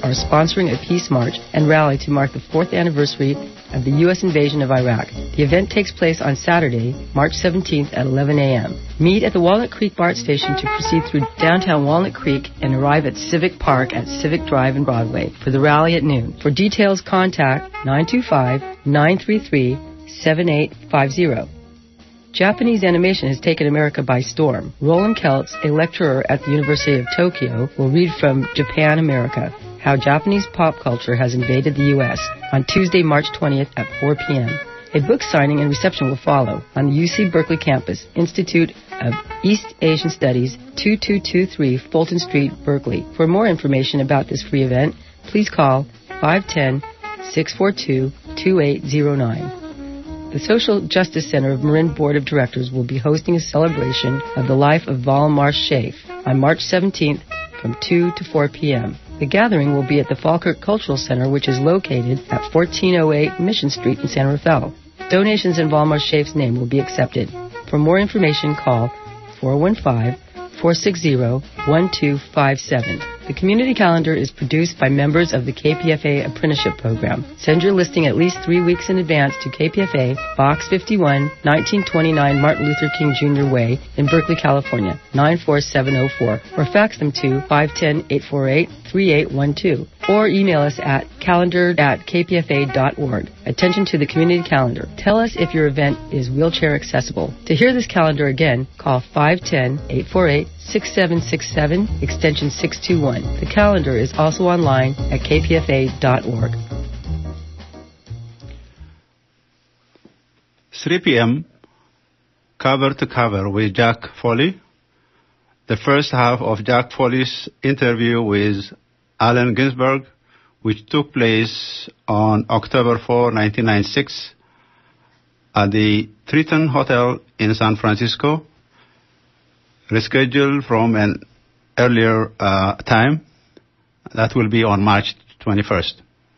are sponsoring a peace march and rally to mark the 4th anniversary of the U.S. invasion of Iraq. The event takes place on Saturday, March 17th at 11 a.m. Meet at the Walnut Creek BART station to proceed through downtown Walnut Creek and arrive at Civic Park at Civic Drive and Broadway for the rally at noon. For details, contact 925-933-7850. Japanese animation has taken America by storm. Roland Keltz, a lecturer at the University of Tokyo, will read from Japan America, How Japanese Pop Culture Has Invaded the U.S. on Tuesday, March 20th at 4 p.m. A book signing and reception will follow on the UC Berkeley campus, Institute of East Asian Studies, 2223 Fulton Street, Berkeley. For more information about this free event, please call 510-642-2809. The Social Justice Center of Marin Board of Directors will be hosting a celebration of the life of Valmar Shaif on March 17th from 2 to 4 p.m. The gathering will be at the Falkirk Cultural Center, which is located at 1408 Mission Street in San Rafael. Donations in Valmar Shaif's name will be accepted. For more information, call 415-460-1257. The community calendar is produced by members of the KPFA Apprenticeship Program. Send your listing at least 3 weeks in advance to KPFA, Box 51, 1929 Martin Luther King Jr. Way in Berkeley, California, 94704, or fax them to 510-848-3812, or email us at calendar@kpfa.org. Attention to the community calendar. Tell us if your event is wheelchair accessible. To hear this calendar again, call 510-848-6767, extension 621. The calendar is also online at kpfa.org. 3 p.m., Cover to Cover with Jack Foley. The first half of Jack Foley's interview with Allen Ginsberg, which took place on October 4, 1996, at the Triton Hotel in San Francisco, rescheduled from an earlier time. That will be on March 21st.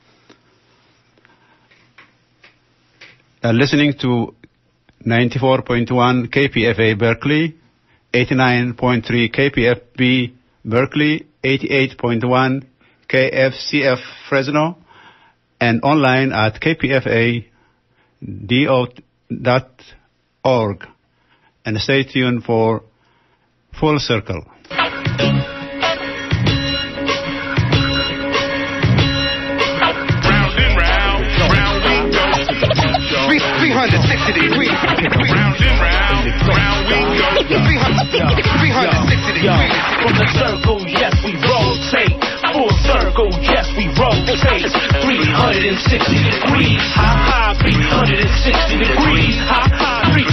Listening to 94.1 KPFA Berkeley, 89.3 KPFB Berkeley, 88.1 KFCF Fresno, and online at kpfa.org. And stay tuned for Full Circle. Round and round we go. 360 degrees. Round and round we go. 360 degrees. From the circle, yes, we rotate. Full circle, yes, we rotate. 360 degrees. Ha ha, 360 degrees. Ha ha,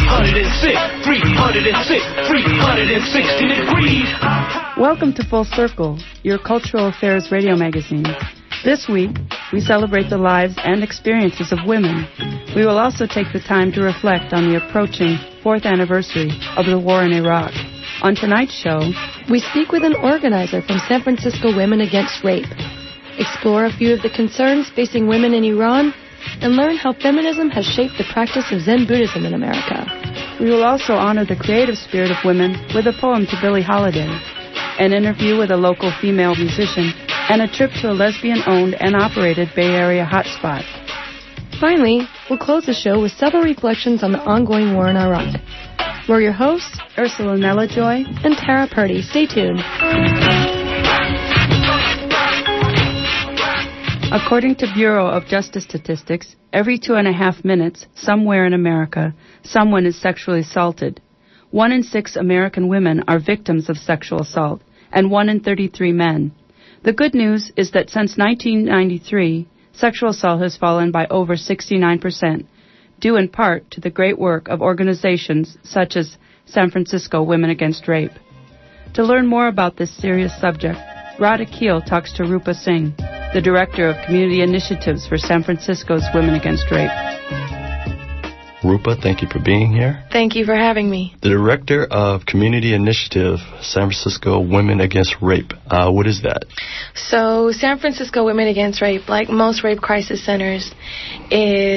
360 degrees. Welcome to Full Circle, your cultural affairs radio magazine. This week, we celebrate the lives and experiences of women. We will also take the time to reflect on the approaching 4th anniversary of the war in Iraq. On tonight's show, we speak with an organizer from San Francisco Women Against Rape, explore a few of the concerns facing women in Iran, and learn how feminism has shaped the practice of Zen Buddhism in America. We will also honor the creative spirit of women with a poem to Billie Holiday, an interview with a local female musician, and a trip to a lesbian-owned and operated Bay Area hotspot. Finally, we'll close the show with several reflections on the ongoing war in Iraq. We're your hosts, Ursula Nellajoy and Tara Purdy. Stay tuned. According to Bureau of Justice Statistics, every 2.5 minutes, somewhere in America, someone is sexually assaulted. 1 in 6 American women are victims of sexual assault, and 1 in 33 men. The good news is that since 1993, sexual assault has fallen by over 69%, due in part to the great work of organizations such as San Francisco Women Against Rape. To learn more about this serious subject, Radha Keel talks to Rupa Singh, the Director of Community Initiatives for San Francisco's Women Against Rape. Rupa, thank you for being here. Thank you for having me. The Director of Community Initiative, San Francisco Women Against Rape. What is that? So San Francisco Women Against Rape, like most rape crisis centers, is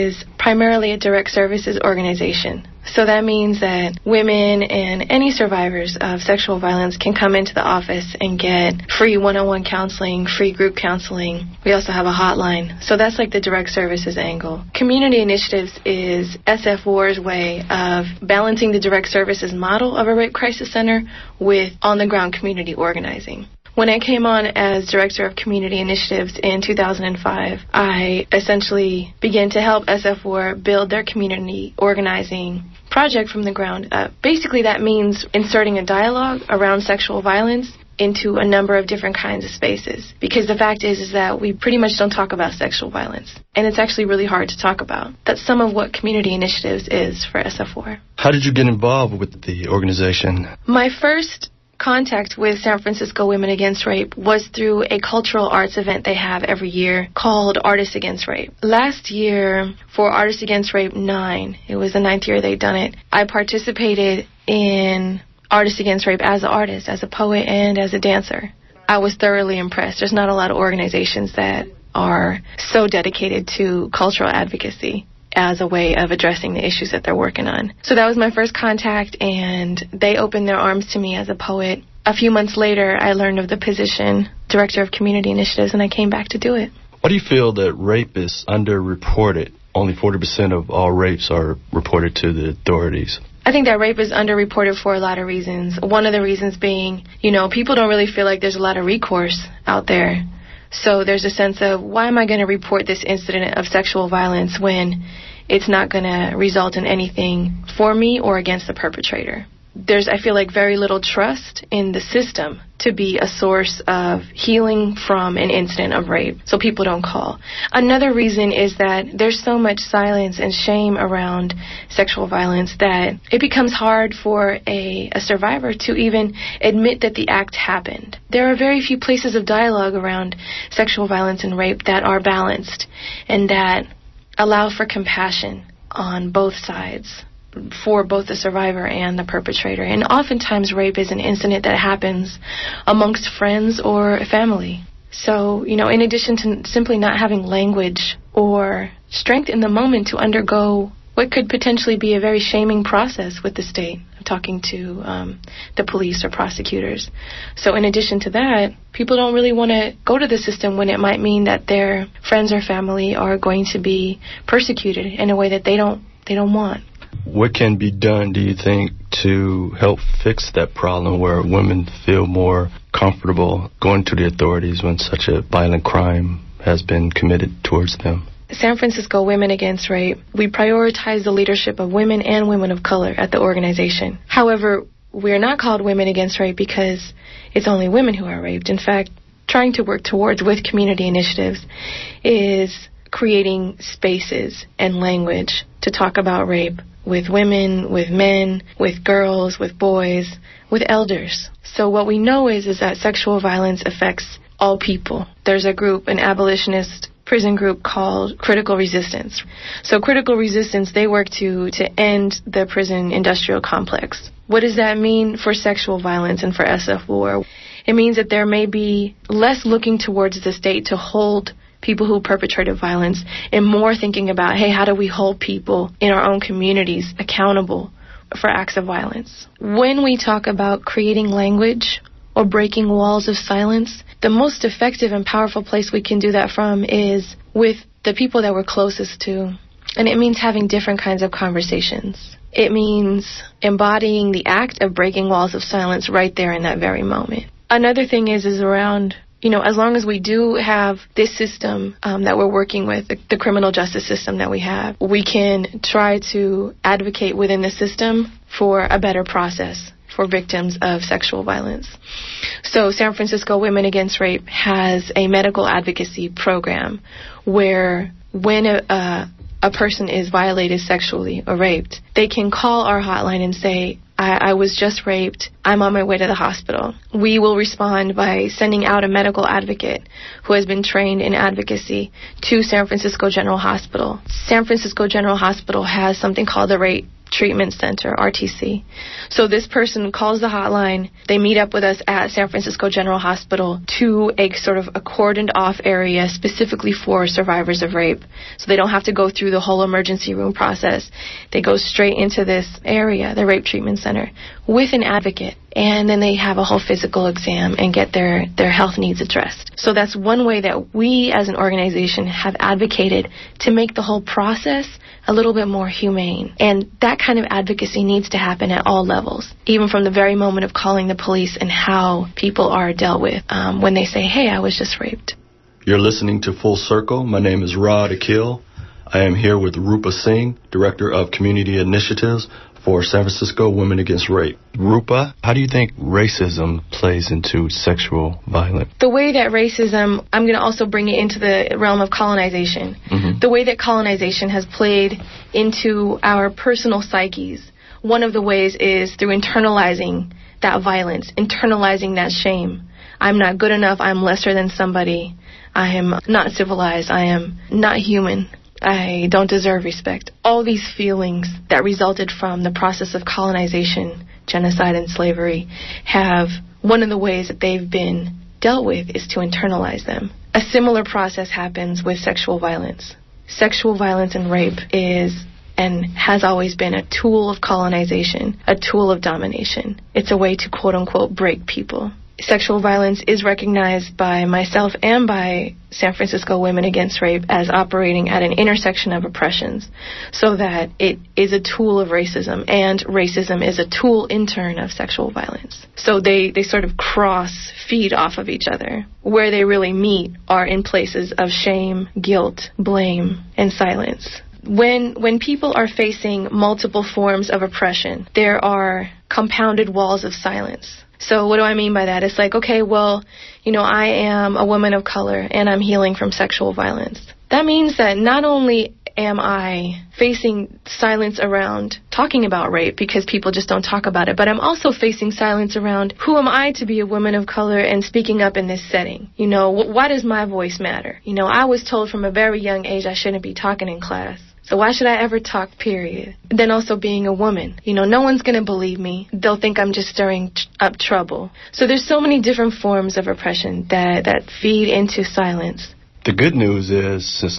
primarily a direct services organization. So that means that women and any survivors of sexual violence can come into the office and get free one-on-one counseling, free group counseling. We also have a hotline. So that's like the direct services angle. Community initiatives is SF4's way of balancing the direct services model of a rape crisis center with on-the-ground community organizing. When I came on as Director of Community Initiatives in 2005, I essentially began to help SF4 build their community organizing project from the ground up. Basically, that means inserting a dialogue around sexual violence into a number of different kinds of spaces. Because the fact is that we pretty much don't talk about sexual violence. And it's actually really hard to talk about. That's some of what Community Initiatives is for SF4. How did you get involved with the organization? My first contact with San Francisco Women Against Rape was through a cultural arts event they have every year called Artists Against Rape. Last year, for Artists Against Rape 9, it was the 9th year they'd done it, I participated in Artists Against Rape as an artist, as a poet, and as a dancer. I was thoroughly impressed. There's not a lot of organizations that are so dedicated to cultural advocacy as a way of addressing the issues that they're working on. So that was my first contact, and they opened their arms to me as a poet. A few months later, I learned of the position, Director of Community Initiatives, and I came back to do it. Why do you feel that rape is underreported? Only 40% of all rapes are reported to the authorities. I think that rape is underreported for a lot of reasons. One of the reasons being, people don't really feel like there's a lot of recourse out there. So there's a sense of, why am I going to report this incident of sexual violence when it's not going to result in anything for me or against the perpetrator? There's, I feel like, very little trust in the system to be a source of healing from an incident of rape, so people don't call. Another reason is that there's so much silence and shame around sexual violence that it becomes hard for a survivor to even admit that the act happened. There are very few places of dialogue around sexual violence and rape that are balanced and that allow for compassion on both sides, for both the survivor and the perpetrator. And oftentimes rape is an incident that happens amongst friends or family. So, in addition to simply not having language or strength in the moment to undergo what could potentially be a very shaming process with the state, talking to the police or prosecutors. So in addition to that, people don't really want to go to the system when it might mean that their friends or family are going to be persecuted in a way that they don't want. What can be done, do you think, to help fix that problem where women feel more comfortable going to the authorities when such a violent crime has been committed towards them? San Francisco Women Against Rape, we prioritize the leadership of women and women of color at the organization. However, we're not called Women Against Rape because it's only women who are raped. In fact, trying to work towards with community initiatives is creating spaces and language to talk about rape with women, with men, with girls, with boys, with elders. So what we know is that sexual violence affects all people. There's a group, an abolitionist prison group called Critical Resistance. So Critical Resistance, they work to end the prison industrial complex. What does that mean for sexual violence and for SF4? It means that there may be less looking towards the state to hold people who perpetrated violence and more thinking about, hey, how do we hold people in our own communities accountable for acts of violence? When we talk about creating language or breaking walls of silence, the most effective and powerful place we can do that from is with the people that we're closest to. And it means having different kinds of conversations. It means embodying the act of breaking walls of silence right there in that very moment. Another thing is around, as long as we do have this system that we're working with, the criminal justice system that we have, we can try to advocate within the system for a better process for victims of sexual violence. So San Francisco Women Against Rape has a medical advocacy program where when a person is violated sexually or raped, they can call our hotline and say, I was just raped. I'm on my way to the hospital. We will respond by sending out a medical advocate who has been trained in advocacy to San Francisco General Hospital. San Francisco General Hospital has something called the Treatment Center, RTC. So this person calls the hotline. They meet up with us at San Francisco General Hospital to a sort of a cordoned off area specifically for survivors of rape. So they don't have to go through the whole emergency room process. They go straight into this area, the Rape Treatment Center, with an advocate. And then they have a whole physical exam and get their health needs addressed. So that's one way that we as an organization have advocated to make the whole process a little bit more humane. And that kind of advocacy needs to happen at all levels, even from the very moment of calling the police and how people are dealt with when they say, hey, I was just raped. You're listening to Full Circle. My name is Rod Akil. I am here with Rupa Singh, Director of Community Initiatives for San Francisco Women Against Rape. Rupa, how do you think racism plays into sexual violence? The way that racism, I'm going to also bring it into the realm of colonization. Mm-hmm. The way that colonization has played into our personal psyches, one of the ways is through internalizing that violence, internalizing that shame. I'm not good enough, I'm lesser than somebody, I am not civilized, I am not human. I don't deserve respect. All these feelings that resulted from the process of colonization, genocide, and slavery have, one of the ways that they've been dealt with is to internalize them. A similar process happens with sexual violence. Sexual violence and rape is and has always been a tool of colonization, a tool of domination. It's a way to quote-unquote break people. Sexual violence is recognized by myself and by San Francisco Women Against Rape as operating at an intersection of oppressions, so that it is a tool of racism, and racism is a tool in turn of sexual violence. So they sort of feed off of each other. Where they really meet are in places of shame, guilt, blame, and silence. When people are facing multiple forms of oppression, there are compounded walls of silence. So what do I mean by that? It's like, okay, well, I am a woman of color and I'm healing from sexual violence. That means that not only am I facing silence around talking about rape because people just don't talk about it, but I'm also facing silence around who am I to be a woman of color and speaking up in this setting? Why does my voice matter? I was told from a very young age I shouldn't be talking in class. So why should I ever talk, period? Then also being a woman. No one's going to believe me. They'll think I'm just stirring up trouble. So there's so many different forms of oppression that feed into silence. The good news is, since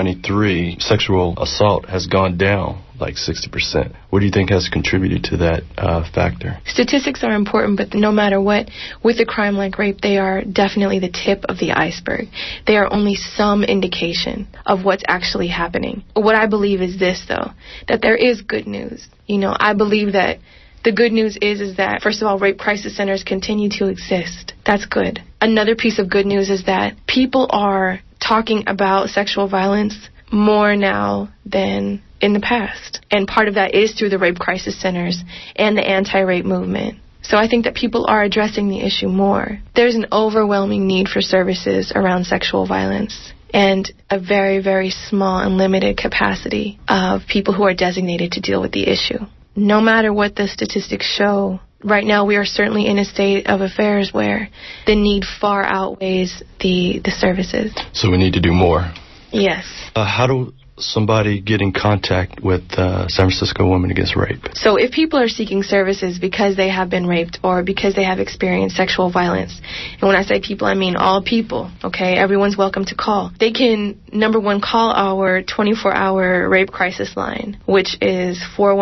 1993, sexual assault has gone down like 60%. What do you think has contributed to that factor? Statistics are important, but no matter what, with a crime like rape, they are definitely the tip of the iceberg. They are only some indication of what's actually happening. What I believe is this, though, that there is good news. I believe that the good news is that, first of all, rape crisis centers continue to exist. That's good. Another piece of good news is that people are talking about sexual violence more now than in the past. And part of that is through the rape crisis centers and the anti-rape movement. So I think that people are addressing the issue more. There's an overwhelming need for services around sexual violence and a very, very small and limited capacity of people who are designated to deal with the issue. No matter what the statistics show, right now we are certainly in a state of affairs where the need far outweighs the services. So we need to do more. Yes. How do somebody get in contact with San Francisco Women Against Rape? So if people are seeking services because they have been raped or because they have experienced sexual violence, and when I say people, I mean all people, okay? Everyone's welcome to call. They can, number one, call our 24-hour rape crisis line, which is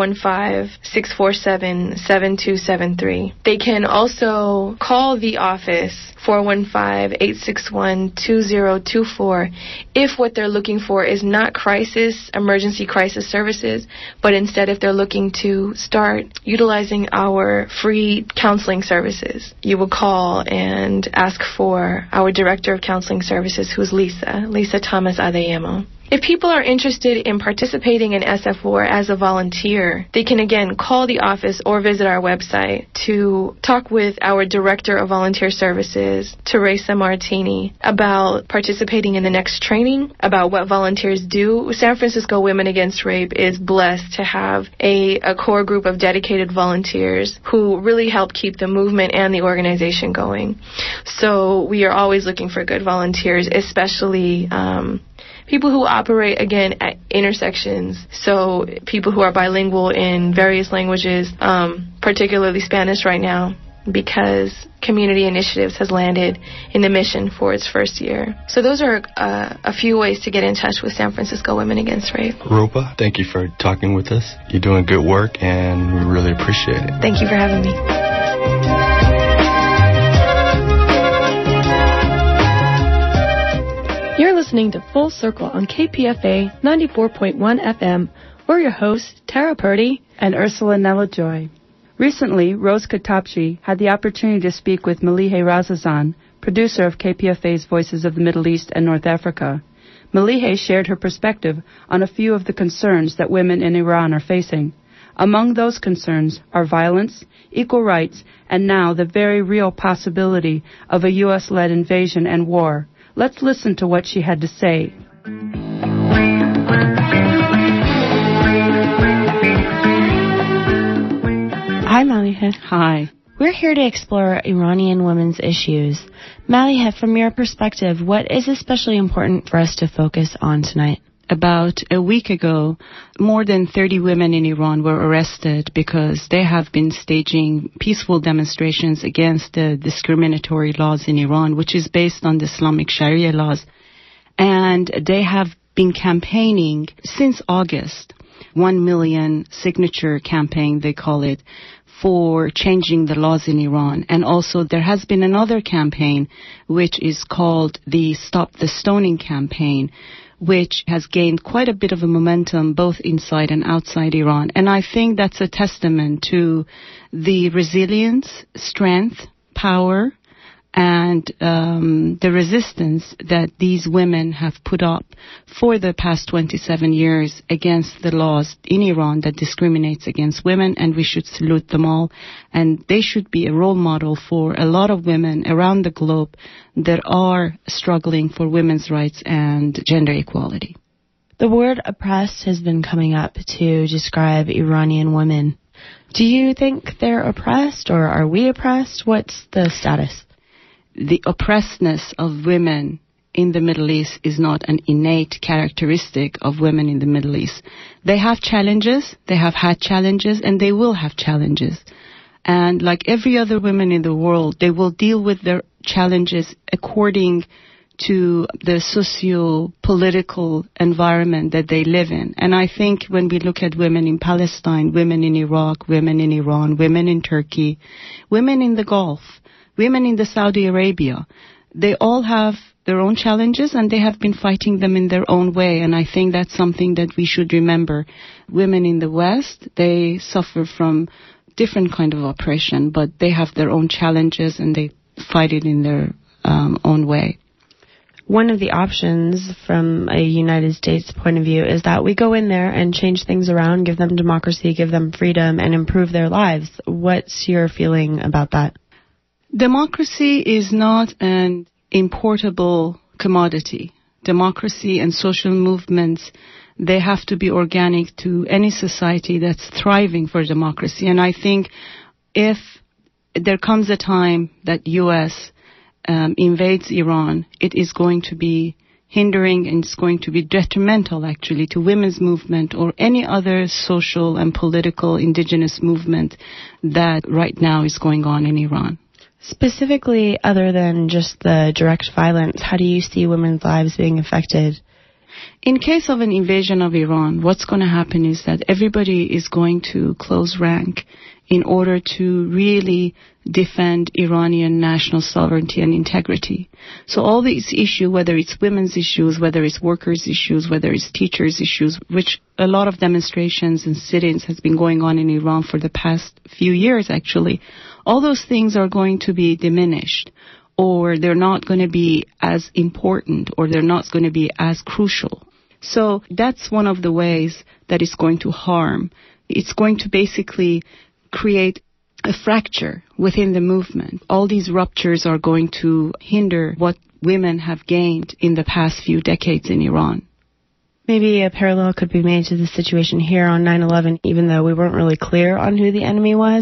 415-647-7273. They can also call the office, 415-861-2024, if what they're looking for is not emergency crisis services, but instead if they're looking to start utilizing our free counseling services. You will call and ask for our Director of Counseling Services, who's Lisa Thomas Adeyemo. If people are interested in participating in SF4 as a volunteer, they can again call the office or visit our website to talk with our Director of Volunteer Services, Teresa Martini, about participating in the next training, about what volunteers do. San Francisco Women Against Rape is blessed to have a core group of dedicated volunteers who really help keep the movement and the organization going. So we are always looking for good volunteers, especially people who operate, again, at intersections. So people who are bilingual in various languages, particularly Spanish right now, because Community Initiatives has landed in the mission for its first year. So those are a few ways to get in touch with San Francisco Women Against Rape. Rupa, thank you for talking with us. You're doing good work, and we really appreciate it. Thank you for having me. You're listening to Full Circle on KPFA 94.1 FM. We're your hosts, Tara Purdy and Ursula Nella-Joy. Recently, Rose Katapji had the opportunity to speak with Malihe Razazan, producer of KPFA's Voices of the Middle East and North Africa. Malihe shared her perspective on a few of the concerns that women in Iran are facing. Among those concerns are violence, equal rights, and now the very real possibility of a U.S.-led invasion and war. Let's listen to what she had to say. Hi, Malihe. Hi. We're here to explore Iranian women's issues. Malihe, from your perspective, what is especially important for us to focus on tonight? About a week ago, more than 30 women in Iran were arrested because they have been staging peaceful demonstrations against the discriminatory laws in Iran, which is based on the Islamic Sharia laws. And they have been campaigning since August, 1 million signature campaign, they call it, for changing the laws in Iran. And also there has been another campaign, which is called the Stop the Stoning campaign, which has gained quite a bit of a momentum both inside and outside Iran. And I think that's a testament to the resilience, strength, power, and the resistance that these women have put up for the past 27 years against the laws in Iran that discriminates against women, and we should salute them all. And they should be a role model for a lot of women around the globe that are struggling for women's rights and gender equality. The word oppressed has been coming up to describe Iranian women. Do you think they're oppressed, or are we oppressed? What's the status? The oppressedness of women in the Middle East is not an innate characteristic of women in the Middle East. They have challenges, they have had challenges, and they will have challenges. And like every other woman in the world, they will deal with their challenges according to the socio-political environment that they live in. And I think when we look at women in Palestine, women in Iraq, women in Iran, women in Turkey, women in the Gulf, women in the Saudi Arabia, they all have their own challenges, and they have been fighting them in their own way. And I think that's something that we should remember. Women in the West, they suffer from different kind of oppression, but they have their own challenges, and they fight it in their own way. One of the options from a United States point of view is that we go in there and change things around, give them democracy, give them freedom, and improve their lives. What's your feeling about that? Democracy is not an importable commodity. Democracy and social movements, they have to be organic to any society that's thriving for democracy. And I think if there comes a time that U.S. invades Iran, it is going to be hindering, and it's going to be detrimental actually to women's movement or any other social and political indigenous movement that right now is going on in Iran. Specifically, other than just the direct violence, how do you see women's lives being affected? In case of an invasion of Iran, what's going to happen is that everybody is going to close rank in order to really defend Iranian national sovereignty and integrity. So all these issues, whether it's women's issues, whether it's workers' issues, whether it's teachers' issues, which a lot of demonstrations and sit-ins has been going on in Iran for the past few years actually, all those things are going to be diminished, or they're not going to be as important, or they're not going to be as crucial. So that's one of the ways that it's going to harm. It's going to basically create a fracture within the movement. All these ruptures are going to hinder what women have gained in the past few decades in Iran. Maybe a parallel could be made to the situation here on 9/11, even though we weren't really clear on who the enemy was.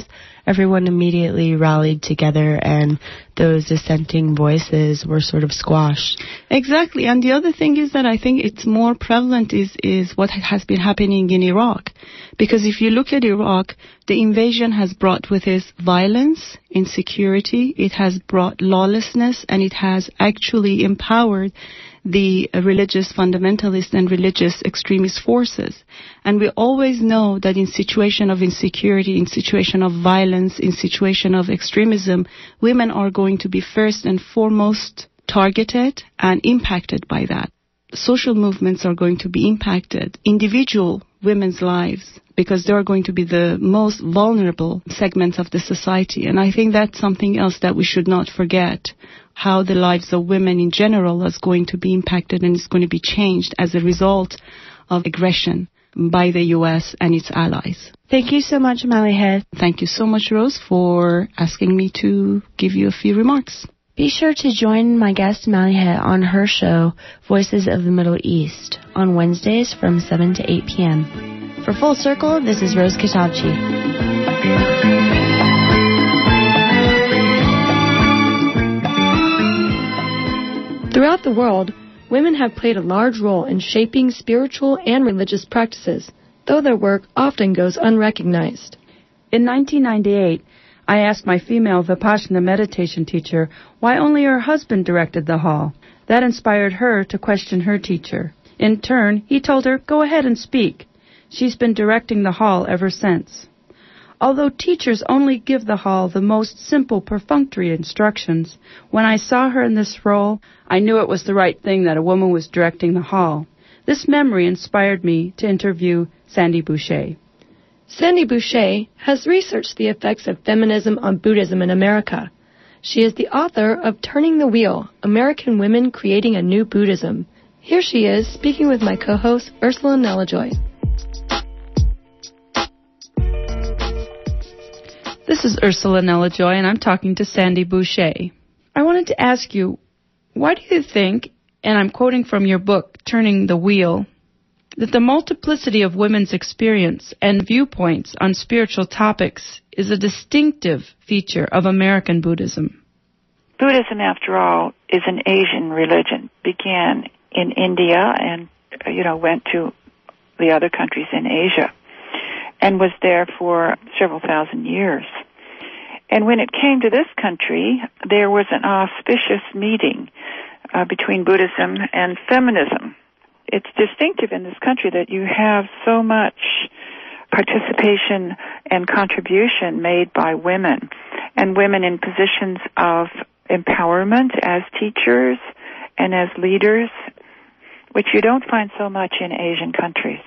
everyone immediately rallied together and those dissenting voices were sort of squashed. Exactly. And the other thing is that I think it's more prevalent is what has been happening in Iraq. Because if you look at Iraq, the invasion has brought with it violence, insecurity, it has brought lawlessness, and it has actually empowered the religious fundamentalist and religious extremist forces. And we always know that in situation of insecurity, in situation of violence, in situation of extremism, women are going to be first and foremost targeted and impacted by that. Social movements are going to be impacted, individual women's lives, because they are going to be the most vulnerable segments of the society. And I think that's something else that we should not forget, how the lives of women in general is going to be impacted and is going to be changed as a result of aggression by the U.S. and its allies. Thank you so much, Malihe. Thank you so much, Rose, for asking me to give you a few remarks. Be sure to join my guest Malihe on her show, Voices of the Middle East, on Wednesdays from 7 to 8 p.m. For Full Circle, this is Rose Katabchi. Throughout the world, women have played a large role in shaping spiritual and religious practices, though their work often goes unrecognized. In 1998, I asked my female Vipassana meditation teacher why only her husband directed the hall. That inspired her to question her teacher. In turn, he told her, "Go ahead and speak." She's been directing the hall ever since. Although teachers only give the hall the most simple perfunctory instructions, when I saw her in this role, I knew it was the right thing that a woman was directing the hall. This memory inspired me to interview Sandy Boucher. Sandy Boucher has researched the effects of feminism on Buddhism in America. She is the author of Turning the Wheel, American Women Creating a New Buddhism. Here she is speaking with my co-host, Ursula Nelajoy. This is Ursula Nelajoy, and I'm talking to Sandy Boucher. I wanted to ask you, why do you think, and I'm quoting from your book, Turning the Wheel, that the multiplicity of women's experience and viewpoints on spiritual topics is a distinctive feature of American Buddhism? Buddhism, after all, is an Asian religion. Began in India and, went to the other countries in Asia and was there for several thousand years. And when it came to this country, there was an auspicious meeting between Buddhism and feminism. It's distinctive in this country that you have so much participation and contribution made by women, and women in positions of empowerment as teachers and as leaders, which you don't find so much in Asian countries.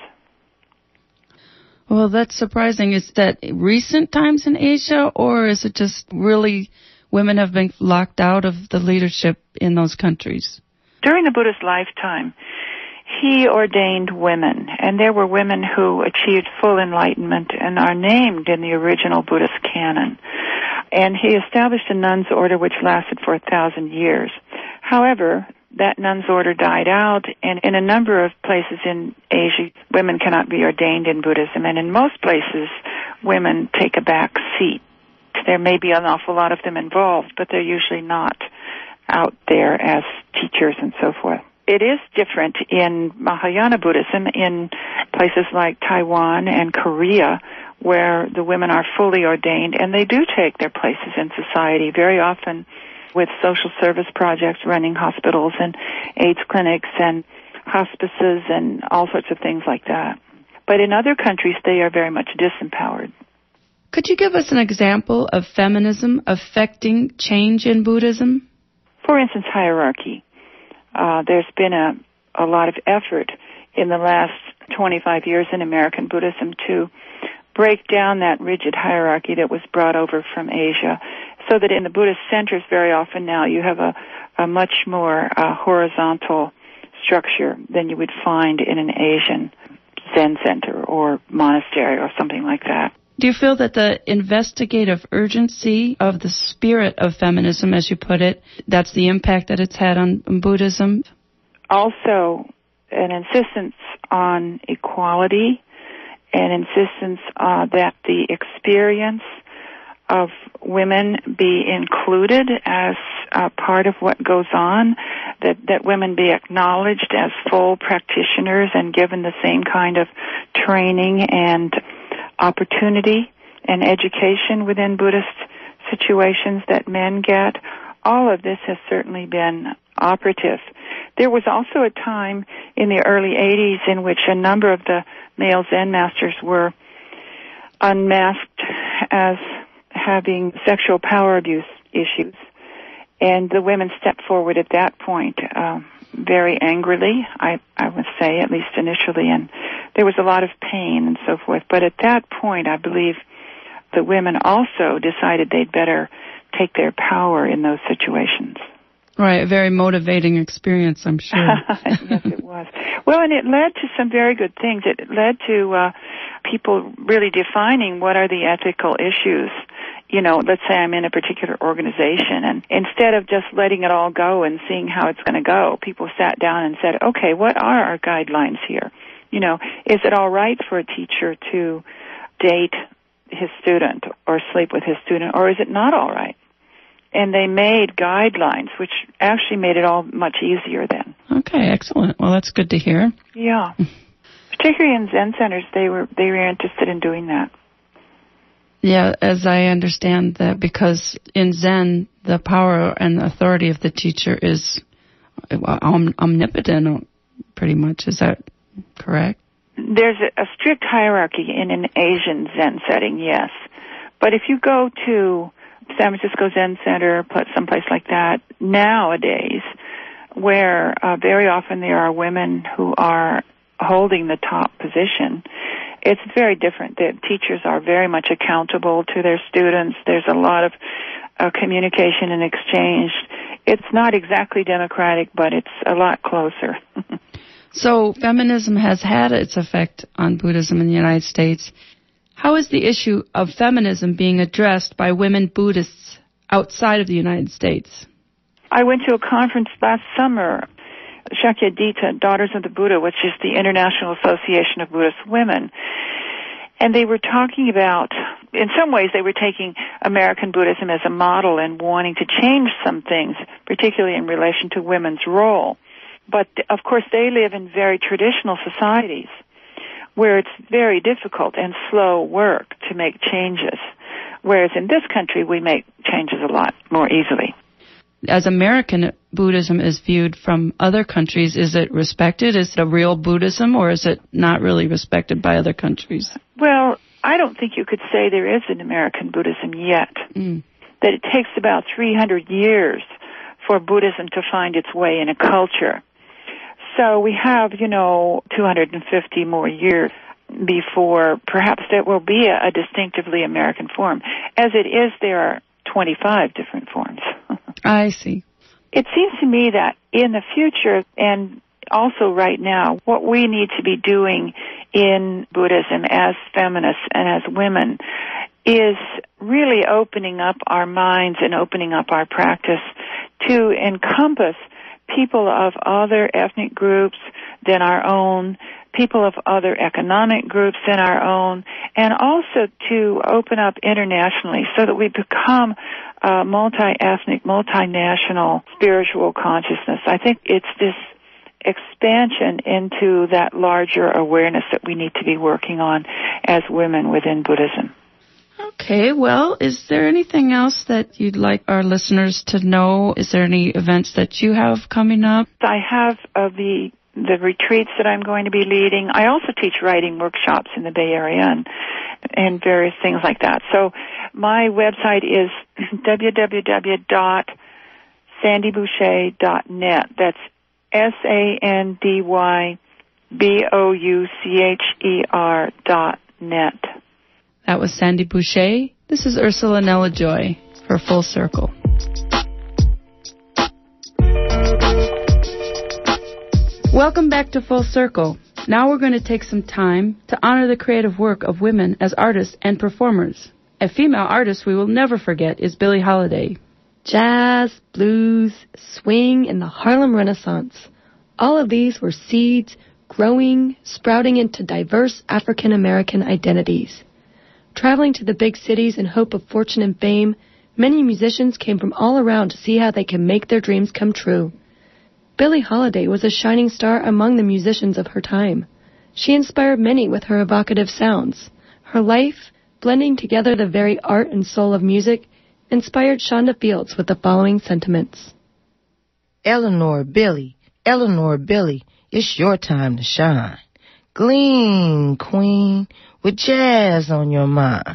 Well, that's surprising. Is that recent times in Asia, or is it just really women have been locked out of the leadership in those countries? During the Buddha's lifetime, he ordained women, and there were women who achieved full enlightenment and are named in the original Buddhist canon. And he established a nuns' order which lasted for 1,000 years. However, that nuns' order died out, and in a number of places in Asia, women cannot be ordained in Buddhism, and in most places, women take a back seat. There may be an awful lot of them involved, but they're usually not out there as teachers and so forth. It is different in Mahayana Buddhism in places like Taiwan and Korea, where the women are fully ordained, and they do take their places in society, very often with social service projects, running hospitals and AIDS clinics and hospices and all sorts of things like that. But in other countries, they are very much disempowered. Could you give us an example of feminism affecting change in Buddhism? For instance, hierarchy. There's been a lot of effort in the last 25 years in American Buddhism to break down that rigid hierarchy that was brought over from Asia, so that in the Buddhist centers very often now you have a much more horizontal structure than you would find in an Asian Zen center or monastery or something like that. Do you feel that the investigative urgency of the spirit of feminism, as you put it, that's the impact that it's had on Buddhism? Also, an insistence on equality, an insistence that the experience of women be included as part of what goes on, that women be acknowledged as full practitioners and given the same kind of training and opportunity and education within Buddhist situations that men get. All of this has certainly been operative. There was also a time in the early 80s in which a number of the male Zen masters were unmasked as having sexual power abuse issues. And the women stepped forward at that point very angrily, I would say, at least initially. And there was a lot of pain and so forth. But at that point, I believe the women also decided they'd better take their power in those situations. Right, a very motivating experience, I'm sure. Yes, it was. Well, and it led to some very good things. It led to people really defining what are the ethical issues. You know, let's say I'm in a particular organization, and instead of just letting it all go and seeing how it's going to go, people sat down and said, okay, what are our guidelines here? You know, is it all right for a teacher to date his student or sleep with his student, or is it not all right? And they made guidelines, which actually made it all much easier then. Okay, excellent. Well, that's good to hear. Yeah. Particularly in Zen centers, they were interested in doing that. Yeah, as I understand that, because in Zen, the power and the authority of the teacher is omnipotent, pretty much. Is that correct? There's a strict hierarchy in an Asian Zen setting, yes. But if you go to San Francisco Zen Center, someplace like that, nowadays, where very often there are women who are holding the top position, it's very different. The teachers are very much accountable to their students. There's a lot of communication and exchange. It's not exactly democratic, but it's a lot closer. So feminism has had its effect on Buddhism in the United States. How is the issue of feminism being addressed by women Buddhists outside of the United States? I went to a conference last summer, Shakyadita, Daughters of the Buddha, which is the International Association of Buddhist Women. And they were talking about, in some ways, they were taking American Buddhism as a model and wanting to change some things, particularly in relation to women's role. But, of course, they live in very traditional societies where it's very difficult and slow work to make changes, whereas in this country we make changes a lot more easily. As American Buddhism is viewed from other countries, is it respected? Is it a real Buddhism, or is it not really respected by other countries? Well, I don't think you could say there is an American Buddhism yet. That it takes about 300 years for Buddhism to find its way in a culture. So we have, 250 more years before perhaps there will be a distinctively American form. As it is, there are 25 different forms. I see. It seems to me that in the future, and also right now, what we need to be doing in Buddhism as feminists and as women is really opening up our minds and opening up our practice to encompass people of other ethnic groups than our own, people of other economic groups than our own, and also to open up internationally so that we become a multi-ethnic, multinational spiritual consciousness. I think it's this expansion into that larger awareness that we need to be working on as women within Buddhism. Okay, well, is there anything else that you'd like our listeners to know? Is there any events that you have coming up? I have the retreats that I'm going to be leading. I also teach writing workshops in the Bay Area and various things like that. So my website is www.sandyboucher.net. That's SANDYBOUCHER.net. That was Sandy Boucher. This is Ursula Nella Joy for Full Circle. Welcome back to Full Circle. Now we're going to take some time to honor the creative work of women as artists and performers. A female artist we will never forget is Billie Holiday. Jazz, blues, swing, and the Harlem Renaissance. All of these were seeds growing, sprouting into diverse African American identities. Traveling to the big cities in hope of fortune and fame, many musicians came from all around to see how they can make their dreams come true. Billie Holiday was a shining star among the musicians of her time. She inspired many with her evocative sounds. Her life, blending together the very art and soul of music, inspired Shonda Fields with the following sentiments. Eleanor, Billie, it's your time to shine. Gleam, queen, with jazz on your mind.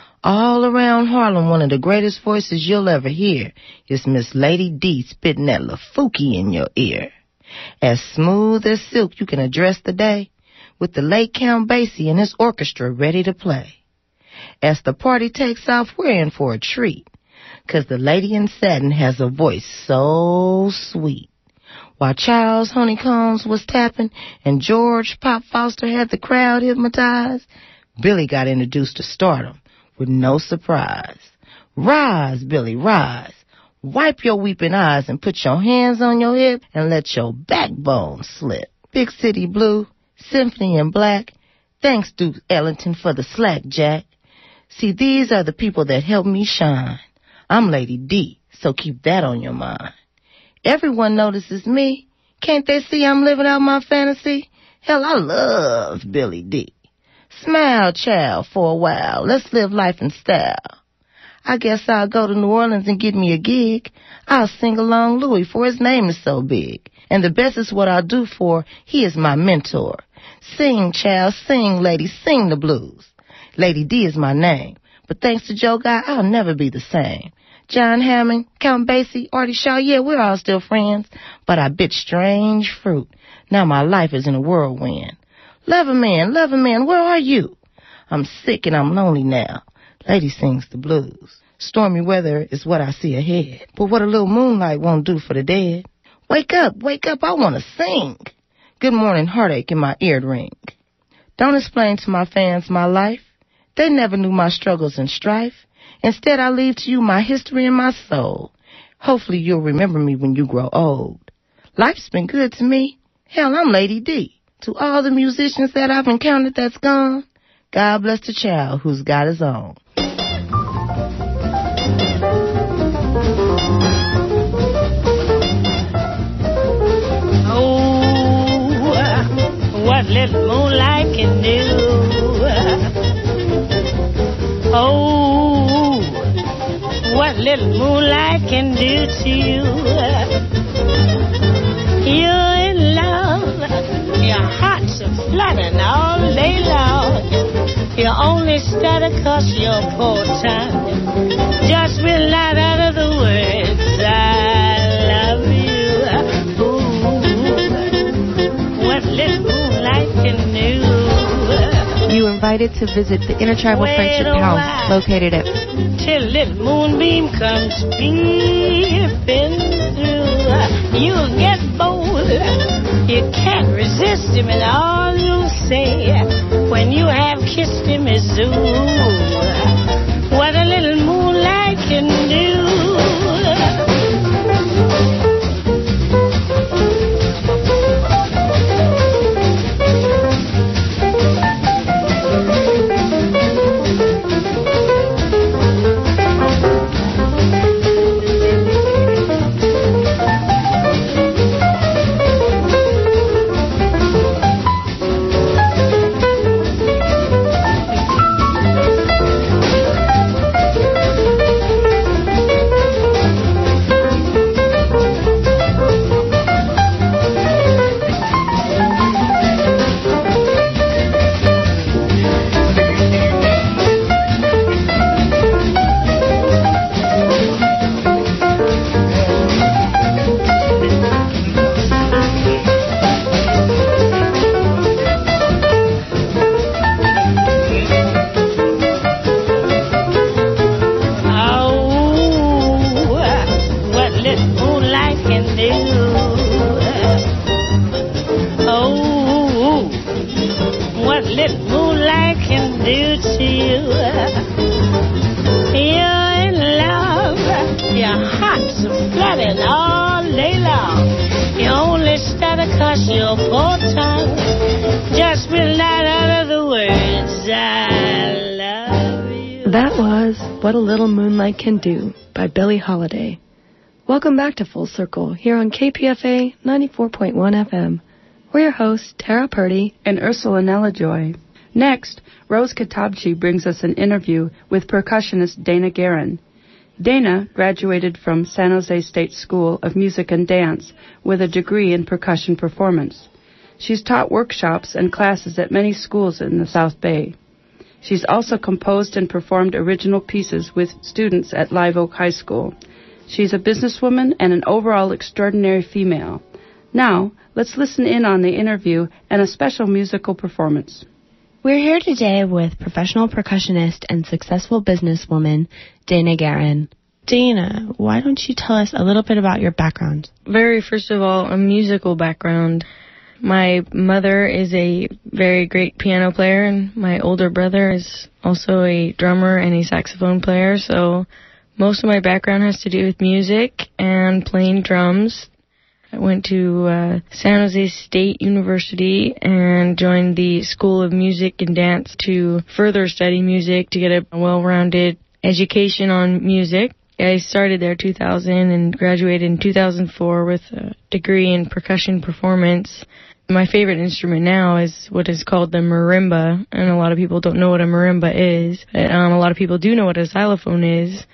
All around Harlem, one of the greatest voices you'll ever hear is Miss Lady D spitting that lafookie in your ear. As smooth as silk, you can address the day with the late Count Basie and his orchestra ready to play. As the party takes off, we're in for a treat, 'cause the lady in satin has a voice so sweet. While Charles Honeycombs was tapping and George Pop Foster had the crowd hypnotized, Billie got introduced to stardom with no surprise. Rise, Billie, rise. Wipe your weeping eyes and put your hands on your hip and let your backbone slip. Big City Blue, Symphony in Black, thanks Duke Ellington for the slack, Jack. See, these are the people that help me shine. I'm Lady D, so keep that on your mind. Everyone notices me. Can't they see I'm living out my fantasy? Hell, I love Billie D. Smile, child, for a while. Let's live life in style. I guess I'll go to New Orleans and get me a gig. I'll sing along Louis, for his name is so big. And the best is what I'll do, for he is my mentor. Sing, child, sing, lady, sing the blues. Lady D is my name, but thanks to Joe Guy, I'll never be the same. John Hammond, Count Basie, Artie Shaw, yeah, we're all still friends, but I bit strange fruit. Now my life is in a whirlwind. Lover man, where are you? I'm sick and I'm lonely now. Lady sings the blues. Stormy weather is what I see ahead, but what a little moonlight won't do for the dead. Wake up, I want to sing. Good morning, heartache in my ear ring. Don't explain to my fans my life. They never knew my struggles and strife. Instead, I leave to you my history and my soul. Hopefully you'll remember me when you grow old. Life's been good to me. Hell, I'm Lady D. To all the musicians that I've encountered that's gone, God bless the child who's got his own. Oh, what little moonlight can do. Oh, what little moonlight can do to you. You're in love, your heart's flooding all day long. You only stutter 'cause you're poor time. Just will out of the words, I love you. Ooh, what little moonlight can do. You were invited to visit the Intertribal Friendship House, located at... Till little moonbeam comes peeping through. You'll get bold. You can't resist him, and all you'll say when you have kissed him is ooh, what a little moonlight can do. Just will not utter the words I love you. What a Little Moonlight Can Do by Billie Holiday. Welcome back to Full Circle here on KPFA 94.1 FM. We're your hosts, Tara Purdy and Ursula Nella-Joy. Next, Rose Katabchi brings us an interview with percussionist Dana Guerin. Dana graduated from San Jose State School of Music and Dance with a degree in percussion performance. She's taught workshops and classes at many schools in the South Bay. She's also composed and performed original pieces with students at Live Oak High School. She's a businesswoman and an overall extraordinary female. Now, let's listen in on the interview and a special musical performance. We're here today with professional percussionist and successful businesswoman, Dana Guerin. Dana, why don't you tell us a little bit about your background? First of all, a musical background. My mother is a very great piano player, and my older brother is also a drummer and a saxophone player, so most of my background has to do with music and playing drums. I went to San Jose State University and joined the School of Music and Dance to further study music, to get a well-rounded education on music. I started there in 2000 and graduated in 2004 with a degree in percussion performance. My favorite instrument now is what is called the marimba, and a lot of people don't know what a marimba is. A lot of people do know what a xylophone is.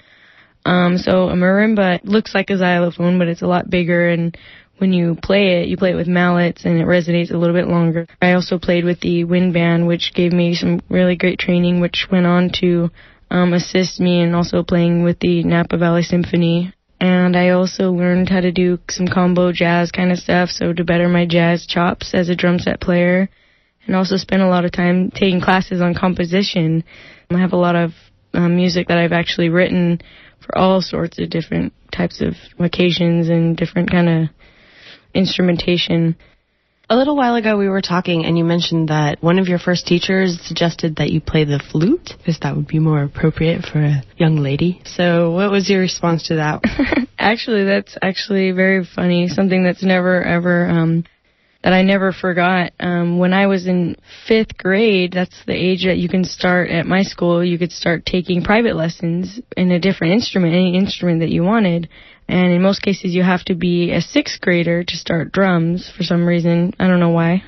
So a marimba looks like a xylophone, but it's a lot bigger, and when you play it with mallets, and it resonates a little bit longer. I also played with the wind band, which gave me some really great training, which went on to assist me in also playing with the Napa Valley Symphony. And I also learned how to do some combo jazz kind of stuff, so to better my jazz chops as a drum set player. And also spent a lot of time taking classes on composition. I have a lot of music that I've actually written for all sorts of different types of occasions and different kind of instrumentation. A little while ago we were talking and you mentioned that one of your first teachers suggested that you play the flute because that would be more appropriate for a young lady. So what was your response to that? Actually, that's actually very funny. Something that's never ever that I never forgot. When I was in 5th grade, that's the age that you can start at my school. You could start taking private lessons in a different instrument, any instrument that you wanted. And in most cases, you have to be a 6th grader to start drums for some reason. I don't know why.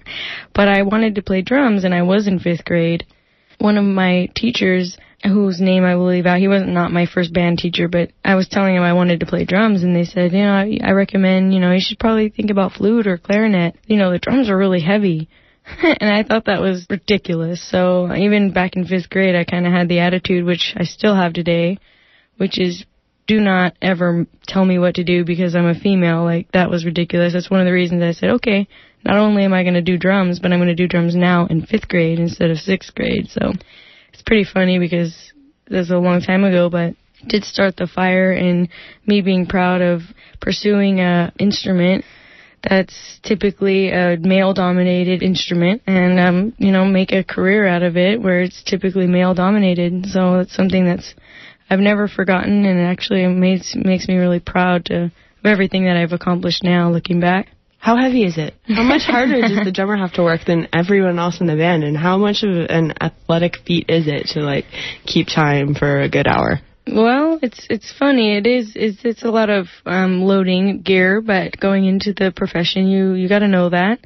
But I wanted to play drums, and I was in 5th grade. One of my teachers, whose name I will leave out, he wasn't not my first band teacher, but I was telling him I wanted to play drums, and they said, I recommend, you should probably think about flute or clarinet. The drums are really heavy. And I thought that was ridiculous. So even back in 5th grade, I kind of had the attitude, which I still have today, which is, do not ever tell me what to do because I'm a female. Like, that was ridiculous. That's one of the reasons I said, okay, not only am I going to do drums, but I'm going to do drums now in 5th grade instead of 6th grade. So it's pretty funny because that's a long time ago, but it did start the fire in me being proud of pursuing a instrument that's typically a male-dominated instrument and, make a career out of it where it's typically male-dominated. So it's something that's I've never forgotten, and it actually makes me really proud of everything that I've accomplished now, looking back. How heavy is it? How much harder does the drummer have to work than everyone else in the band, and how much of an athletic feat is it to, keep time for a good hour? Well, it's funny. It's a lot of loading gear, but going into the profession, you got to know that.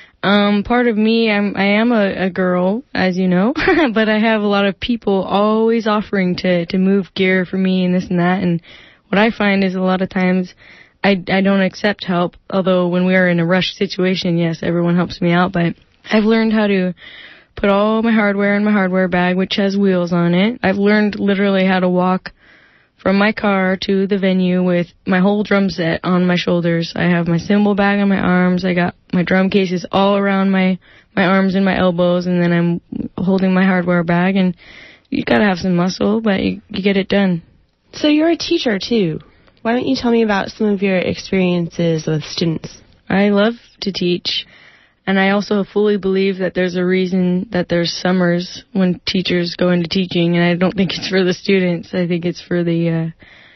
Part of me, I am a girl, as you know, but I have a lot of people always offering to move gear for me and this and that. And what I find is a lot of times I don't accept help, although when we are in a rush situation, yes, everyone helps me out. But I've learned how to put all my hardware in my hardware bag, which has wheels on it. I've learned literally how to walk from my car to the venue with my whole drum set on my shoulders. I have my cymbal bag on my arms. I got my drum cases all around my arms and my elbows, and then I'm holding my hardware bag. And you got to have some muscle, but you get it done. So you're a teacher, too. Why don't you tell me about some of your experiences with students? I love to teach. And I also fully believe that there's a reason that there's summers when teachers go into teaching, and I don't think it's for the students. I think it's for the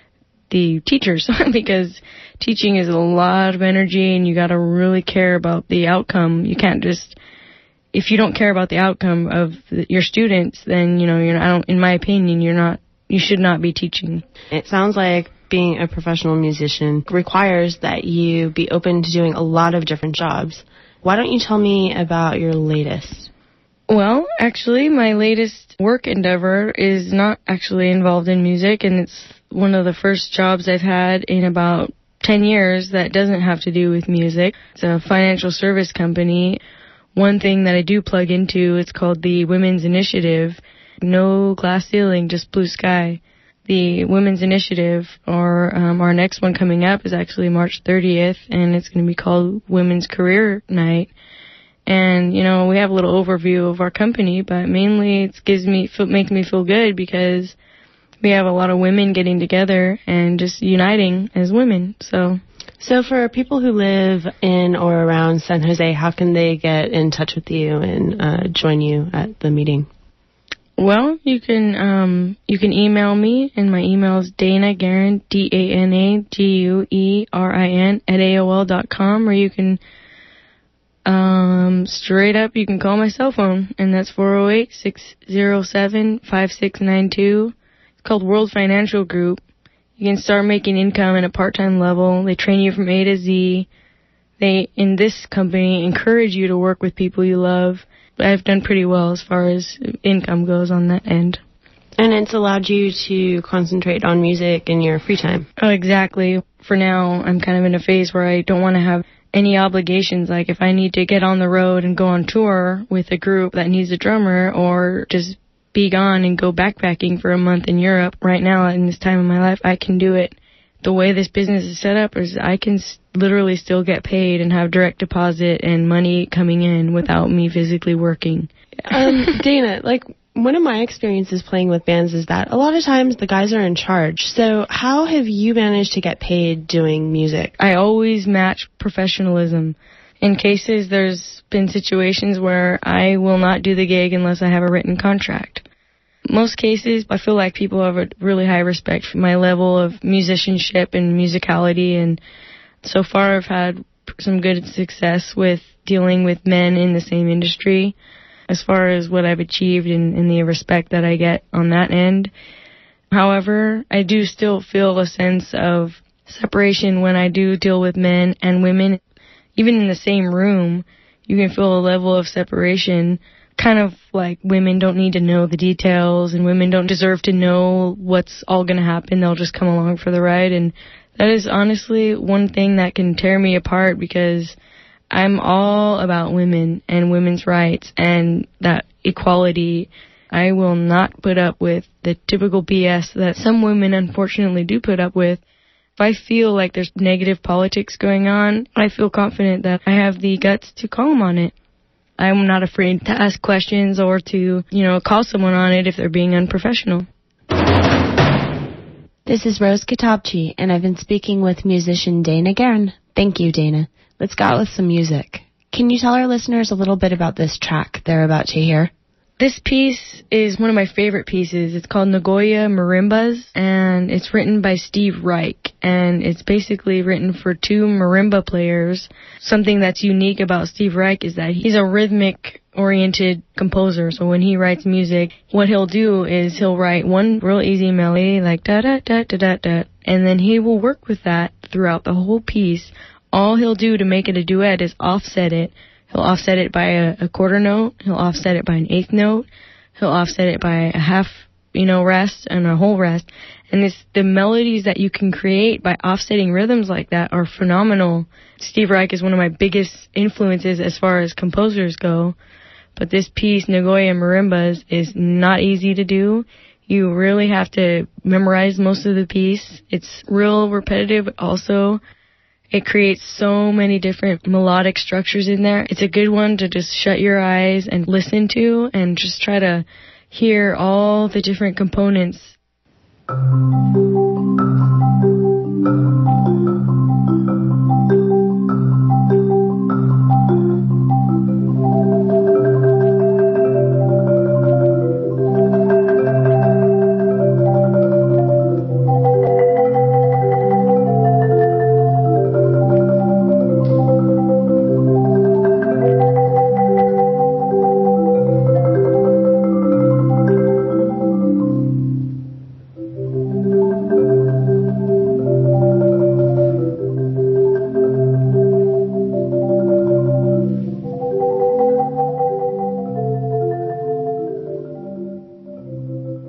teachers, because teaching is a lot of energy, and you got to really care about the outcome. You can't just, if you don't care about the outcome of your students, then you're not, in my opinion, you're not you should not be teaching. It sounds like being a professional musician requires that you be open to doing a lot of different jobs. Why don't you tell me about your latest? Well, actually, my latest work endeavor is not actually involved in music, and it's one of the first jobs I've had in about 10 years that doesn't have to do with music. It's a financial service company. One thing that I do plug into, it's called the Women's Initiative. No glass ceiling, just blue sky. The Women's Initiative, or our next one coming up, is actually March 30th, and it's going to be called Women's Career Night. And, you know, we have a little overview of our company, but mainly it makes me feel good because we have a lot of women getting together and just uniting as women. So for people who live in or around San Jose, how can they get in touch with you and join you at the meeting? Well, you can email me, and my email is Dana Guerin, DanaGuerin, @AOL.com, or you can straight up, you can call my cell phone, and that's 408-607-5692. It's called World Financial Group. You can start making income at a part-time level. They train you from A to Z. They, in this company, encourage you to work with people you love. I've done pretty well as far as income goes on that end. And it's allowed you to concentrate on music in your free time. Oh, exactly. For now, I'm kind of in a phase where I don't want to have any obligations. Like if I need to get on the road and go on tour with a group that needs a drummer, or just be gone and go backpacking for a month in Europe, right now in this time of my life, I can do it. The way this business is set up is I can literally still get paid and have direct deposit and money coming in without me physically working. Dana, like, one of my experiences playing with bands is that a lot of times the guys are in charge. So how have you managed to get paid doing music? I always match professionalism. In cases, there's been situations where I will not do the gig unless I have a written contract. Most cases, I feel like people have a really high respect for my level of musicianship and musicality, and so far I've had some good success with dealing with men in the same industry as far as what I've achieved and the respect that I get on that end. However, I do still feel a sense of separation when I do deal with men and women. Even in the same room, you can feel a level of separation, kind of like women don't need to know the details and women don't deserve to know what's all going to happen. They'll just come along for the ride. And that is honestly one thing that can tear me apart, because I'm all about women and women's rights and that equality. I will not put up with the typical BS that some women unfortunately do put up with. If I feel like there's negative politics going on, I feel confident that I have the guts to call them on it. I'm not afraid to ask questions or to, call someone on it if they're being unprofessional. This is Rose Katabchi, and I've been speaking with musician Dana Guerin. Thank you, Dana. Let's go out with some music. Can you tell our listeners a little bit about this track they're about to hear? This piece is one of my favorite pieces. It's called Nagoya Marimbas, and it's written by Steve Reich, and it's basically written for two marimba players. Something that's unique about Steve Reich is that he's a rhythmic-oriented composer, so when he writes music, what he'll do is he'll write one real easy melody, like da-da-da-da-da-da, and then he will work with that throughout the whole piece. All he'll do to make it a duet is offset it. He'll offset it by a quarter note. He'll offset it by an eighth note. He'll offset it by a half, rest and a whole rest. And the melodies that you can create by offsetting rhythms like that are phenomenal. Steve Reich is one of my biggest influences as far as composers go. But this piece, Nagoya Marimbas, is not easy to do. You really have to memorize most of the piece. It's real repetitive also. It creates so many different melodic structures in there. It's a good one to just shut your eyes and listen to and just try to hear all the different components.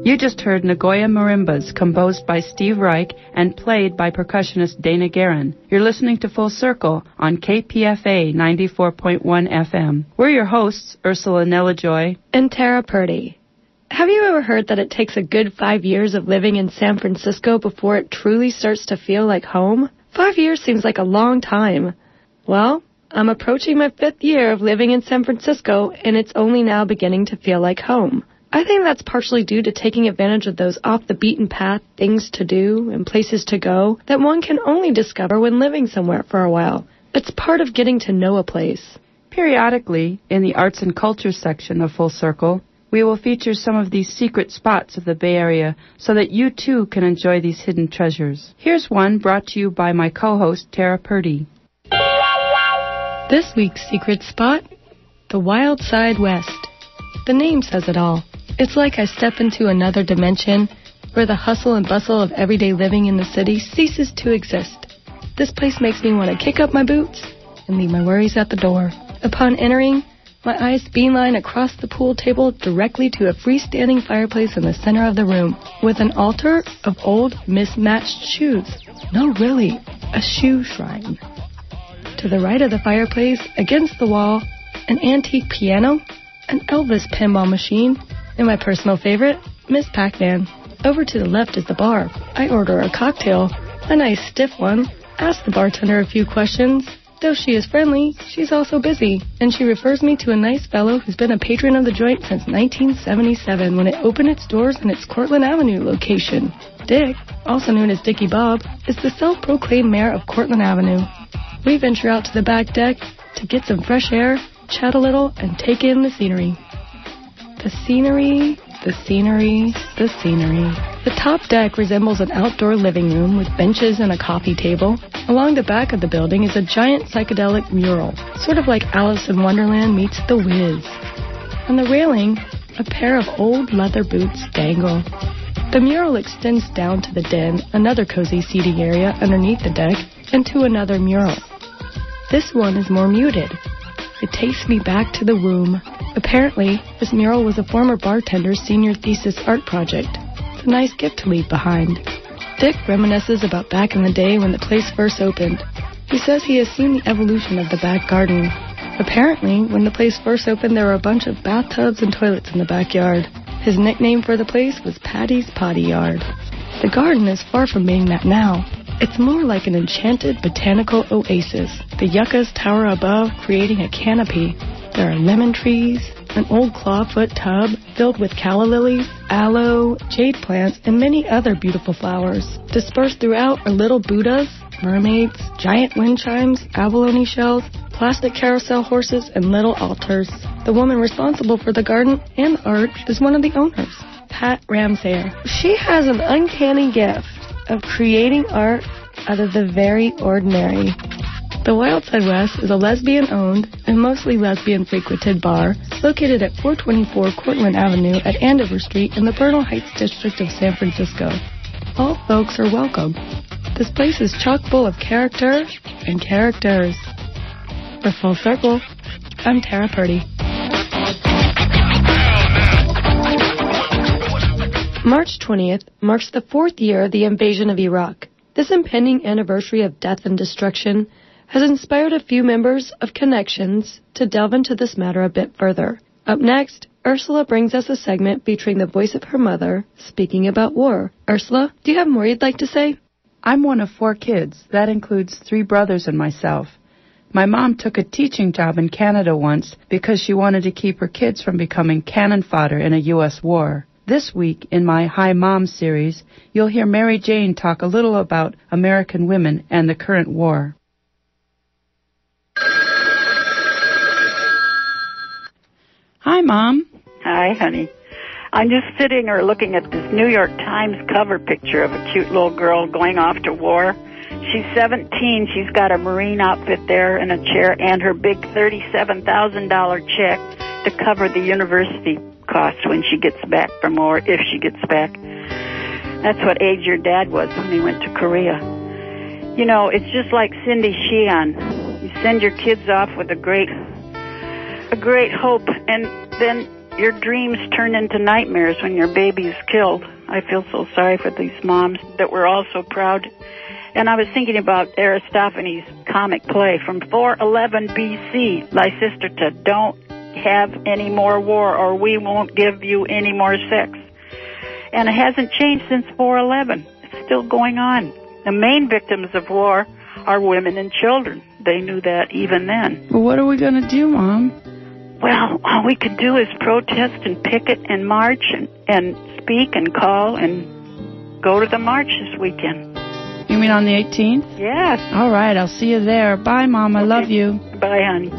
You just heard Nagoya Marimbas, composed by Steve Reich and played by percussionist Dana Guerin. You're listening to Full Circle on KPFA 94.1 FM. We're your hosts, Ursula Nellajoy and Tara Purdy. Have you ever heard that it takes a good 5 years of living in San Francisco before it truly starts to feel like home? 5 years seems like a long time. Well, I'm approaching my 5th year of living in San Francisco, and it's only now beginning to feel like home. I think that's partially due to taking advantage of those off-the-beaten-path things to do and places to go that one can only discover when living somewhere for a while. It's part of getting to know a place. Periodically, in the Arts and Culture section of Full Circle, we will feature some of these secret spots of the Bay Area so that you too can enjoy these hidden treasures. Here's one brought to you by my co-host, Tara Purdy. This week's secret spot, the Wild Side West. The name says it all. It's like I step into another dimension where the hustle and bustle of everyday living in the city ceases to exist. This place makes me want to kick up my boots and leave my worries at the door. Upon entering, my eyes beeline across the pool table directly to a freestanding fireplace in the center of the room with an altar of old mismatched shoes. No, really, a shoe shrine. To the right of the fireplace, against the wall, an antique piano, an Elvis pinball machine, and my personal favorite, Miss Pac-Man. Over to the left is the bar. I order a cocktail, a nice stiff one, ask the bartender a few questions. Though she is friendly, she's also busy, and she refers me to a nice fellow who's been a patron of the joint since 1977 when it opened its doors in its Cortlandt Avenue location. Dick, also known as Dickie Bob, is the self-proclaimed mayor of Cortlandt Avenue. We venture out to the back deck to get some fresh air, chat a little, and take in the scenery. The scenery, the scenery, the scenery. The top deck resembles an outdoor living room with benches and a coffee table. Along the back of the building is a giant psychedelic mural, sort of like Alice in Wonderland meets The Wiz. On the railing, a pair of old leather boots dangle. The mural extends down to the den, another cozy seating area underneath the deck, and to another mural. This one is more muted. It takes me back to the womb. Apparently, this mural was a former bartender's senior thesis art project. It's a nice gift to leave behind. Dick reminisces about back in the day when the place first opened. He says he has seen the evolution of the back garden. Apparently, when the place first opened, there were a bunch of bathtubs and toilets in the backyard. His nickname for the place was Patty's Potty Yard. The garden is far from being that now. It's more like an enchanted botanical oasis. The yuccas tower above, creating a canopy. There are lemon trees, an old clawfoot tub filled with calla lilies, aloe, jade plants, and many other beautiful flowers. Dispersed throughout are little Buddhas, mermaids, giant wind chimes, abalone shells, plastic carousel horses, and little altars. The woman responsible for the garden and the art is one of the owners, Pat Ramsayer. She has an uncanny gift of creating art out of the very ordinary. The Wild Side West is a lesbian-owned and mostly lesbian-frequented bar located at 424 Cortlandt Avenue at Andover Street in the Bernal Heights district of San Francisco. All folks are welcome. This place is chock full of character and characters. For Full Circle, I'm Tara Purdy. March 20th marks the 4th year of the invasion of Iraq. This impending anniversary of death and destruction has inspired a few members of Connections to delve into this matter a bit further. Up next, Ursula brings us a segment featuring the voice of her mother speaking about war. Ursula, do you have more you'd like to say? I'm one of 4 kids. That includes 3 brothers and myself. My mom took a teaching job in Canada once because she wanted to keep her kids from becoming cannon fodder in a U.S. war. This week, in my Hi Mom series, you'll hear Mary Jane talk a little about American women and the current war. Hi, Mom. Hi, honey. I'm just sitting or looking at this New York Times cover picture of a cute little girl going off to war. She's 17. She's got a Marine outfit there in a chair and her big $37,000 check to cover the university costs when she gets back from war, if she gets back. That's what age your dad was when he went to Korea. You know, it's just like Cindy Sheehan. You send your kids off with a great hope, and then your dreams turn into nightmares when your baby is killed. I feel so sorry for these moms that were all so proud. And I was thinking about Aristophanes' comic play from 411 BC, Lysistrata, don't have any more war or we won't give you any more sex. And it hasn't changed since 411. It's still going on. The main victims of war are women and children. They knew that even then. Well, what are we going to do, Mom? Well, all we could do is protest and picket and march and speak and call and go to the march this weekend. You mean on the 18th? Yes. All right, I'll see you there. Bye, Mom. I love you. Bye, honey.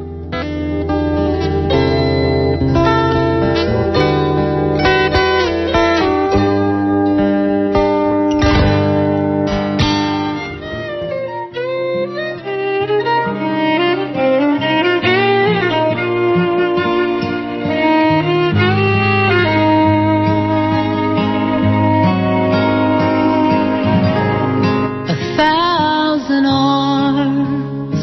1,000 arms,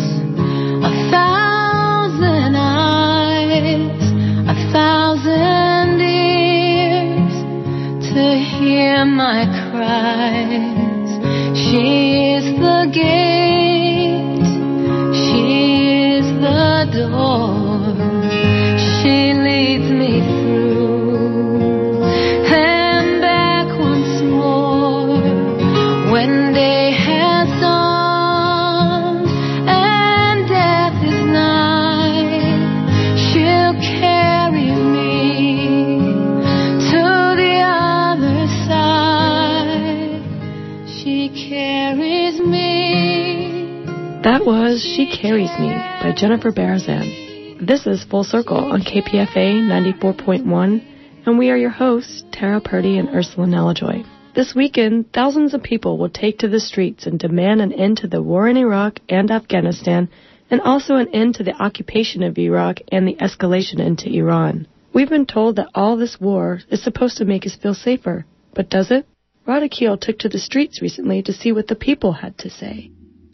1,000 eyes, 1,000 ears to hear my cries. She is the gate, she is the door, she leads me through and back once more when day has dawned and death is nigh. She'll carry me to the other side. She carries me. That was She Carries Me by Jennifer Barazan. This is Full Circle on KPFA 94.1, and we are your hosts, Tara Purdy and Ursula Nelajoy. This weekend, thousands of people will take to the streets and demand an end to the war in Iraq and Afghanistan, and also an end to the occupation of Iraq and the escalation into Iran. We've been told that all this war is supposed to make us feel safer, but does it? Rod Akil took to the streets recently to see what the people had to say.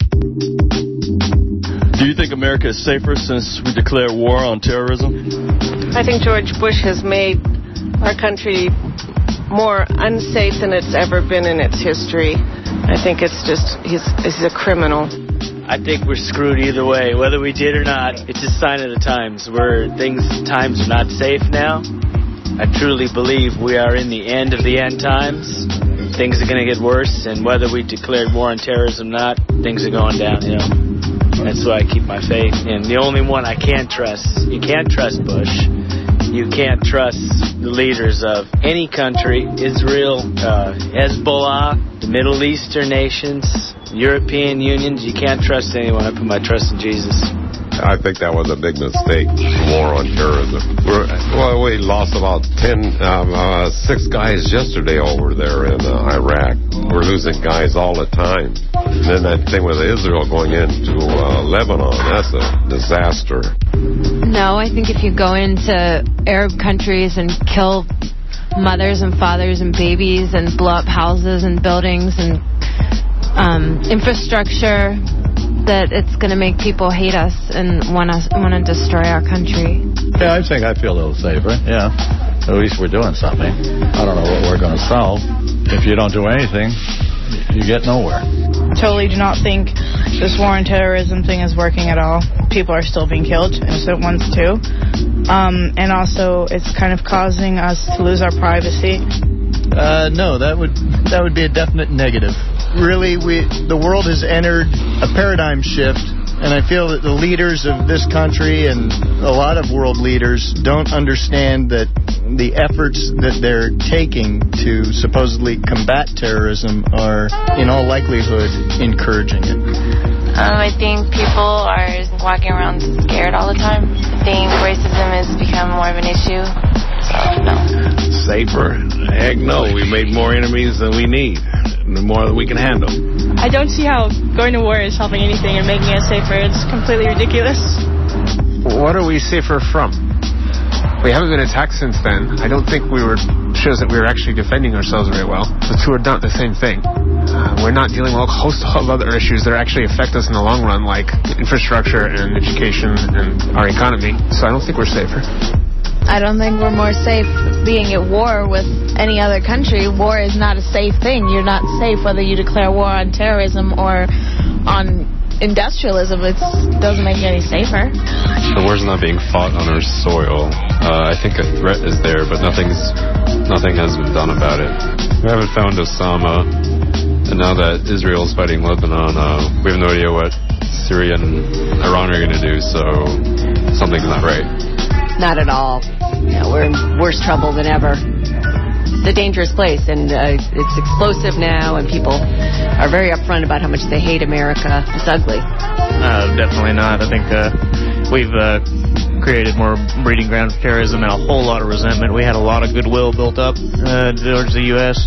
Do you think America is safer since we declared war on terrorism? I think George Bush has made our country more unsafe than it's ever been in its history. I think it's just, he's a criminal. I think we're screwed either way, whether we did or not. It's a sign of the times where times are not safe now. I truly believe we are in the end of the end times. Things are going to get worse, and whether we declared war on terrorism or not, things are going downhill. That's why I keep my faith. And the only one I can't trust, you can't trust Bush. You can't trust the leaders of any country, Israel, Hezbollah, the Middle Eastern nations, European unions. You can't trust anyone. I put my trust in Jesus. I think that was a big mistake, war on terrorism. We lost about 6 guys yesterday over there in Iraq. We're losing guys all the time. And then that thing with Israel going into Lebanon, that's a disaster. No, I think if you go into Arab countries and kill mothers and fathers and babies and blow up houses and buildings and infrastructure, that it's going to make people hate us and want to destroy our country. Yeah, I feel a little safer. Yeah, at least we're doing something. I don't know what we're going to solve. If you don't do anything, you get nowhere. Totally do not think this war on terrorism thing is working at all. People are still being killed, innocent ones too. And also, it's kind of causing us to lose our privacy. No, that would be a definite negative. Really, the world has entered a paradigm shift, and I feel that the leaders of this country and a lot of world leaders don't understand that the efforts that they're taking to supposedly combat terrorism are, in all likelihood, encouraging it. I think people are walking around scared all the time. I think racism has become more of an issue. So, no. Safer? Heck no. We made more enemies than we need. The more that we can handle. I don't see how going to war is helping anything and making us safer. It's completely ridiculous. What are we safer from? We haven't been attacked since then. I don't think shows that we were actually defending ourselves very well. The two are not the same thing. We're not dealing with a host of other issues that actually affect us in the long run, like infrastructure and education and our economy. So I don't think we're safer. I don't think we're more safe being at war with any other country. War is not a safe thing. You're not safe whether you declare war on terrorism or on industrialism. It doesn't make you any safer. The war's not being fought on our soil. I think a threat is there, but nothing has been done about it. We haven't found Osama, and now that Israel's fighting Lebanon, we have no idea what Syria and Iran are going to do, so something's not right. Not at all. Yeah, we're in worse trouble than ever. It's a dangerous place, and it's explosive now, and people are very upfront about how much they hate America. It's ugly. Definitely not. I think we've created more breeding ground for terrorism and a whole lot of resentment. We had a lot of goodwill built up towards the U.S.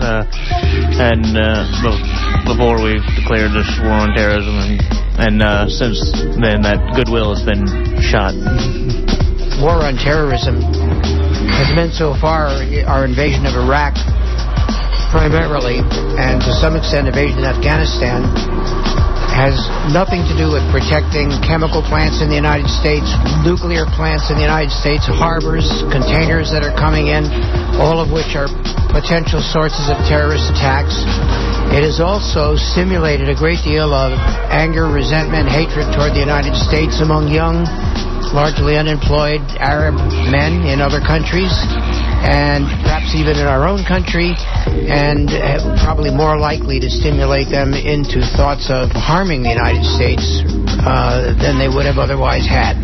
Before we declared this war on terrorism, and since then that goodwill has been shot. War on terrorism has meant so far our invasion of Iraq primarily, and to some extent invasion of Afghanistan, has nothing to do with protecting chemical plants in the United States, nuclear plants in the United States, harbors, containers that are coming in, all of which are potential sources of terrorist attacks. It has also stimulated a great deal of anger, resentment, hatred toward the United States among young, largely unemployed Arab men in other countries, and perhaps even in our own country, and probably more likely to stimulate them into thoughts of harming the United States than they would have otherwise had.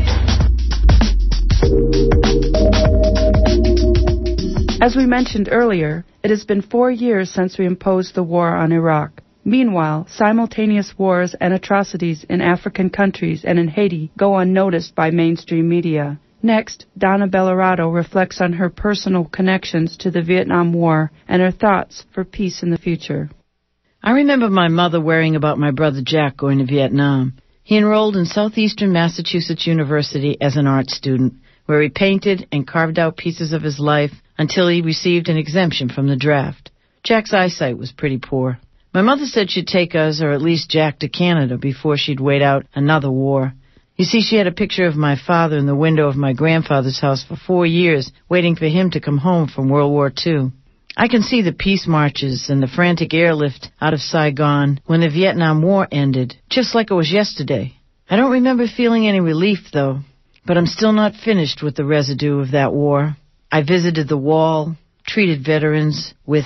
As we mentioned earlier, it has been 4 years since we imposed the war on Iraq. Meanwhile, simultaneous wars and atrocities in African countries and in Haiti go unnoticed by mainstream media. Next, Donna Bellarado reflects on her personal connections to the Vietnam War and her thoughts for peace in the future. I remember my mother worrying about my brother Jack going to Vietnam. He enrolled in Southeastern Massachusetts University as an art student, where he painted and carved out pieces of his life until he received an exemption from the draft. Jack's eyesight was pretty poor. My mother said she'd take us, or at least Jack, to Canada before she'd wait out another war. You see, she had a picture of my father in the window of my grandfather's house for 4 years, waiting for him to come home from World War II. I can see the peace marches and the frantic airlift out of Saigon when the Vietnam War ended, just like it was yesterday. I don't remember feeling any relief, though, but I'm still not finished with the residue of that war. I visited the wall, treated veterans with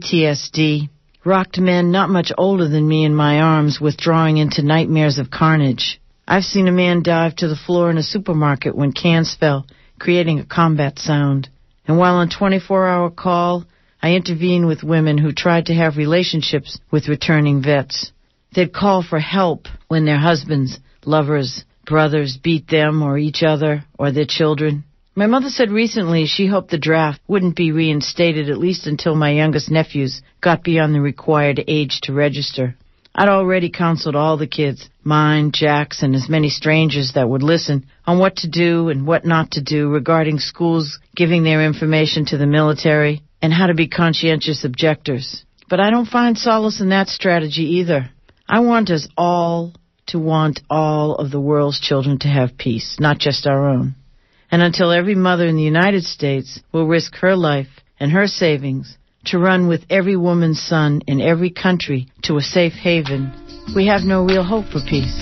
PTSD, rocked men not much older than me in my arms, withdrawing into nightmares of carnage. I've seen a man dive to the floor in a supermarket when cans fell, creating a combat sound. And while on 24-hour call, I intervened with women who tried to have relationships with returning vets. They'd call for help when their husbands, lovers, brothers beat them or each other or their children. My mother said recently she hoped the draft wouldn't be reinstated at least until my youngest nephews got beyond the required age to register. I'd already counseled all the kids, mine, Jack's, and as many strangers that would listen, on what to do and what not to do regarding schools giving their information to the military and how to be conscientious objectors. But I don't find solace in that strategy either. I want us all to want all of the world's children to have peace, not just our own. And until every mother in the United States will risk her life and her savings to run with every woman's son in every country to a safe haven, we have no real hope for peace.